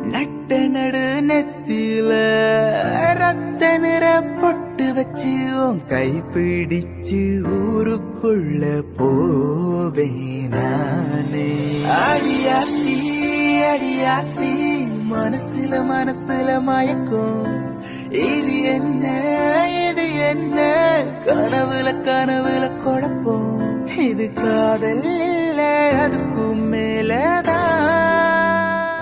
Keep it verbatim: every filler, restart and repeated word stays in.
நட்ட நடு நெத்தில ரத்த நிற பொட்டு வச்சு உன் கை பிடிச்சு ஊருக்குள்ள போவேனானே. அடியாத்தி அடியாத்தி மனசுல மனசுல மயக்கும். இது என்ன இது என்ன கனவுல கனவுல குழப்பம். இது காதல் இல்ல அதுக்கும் மேல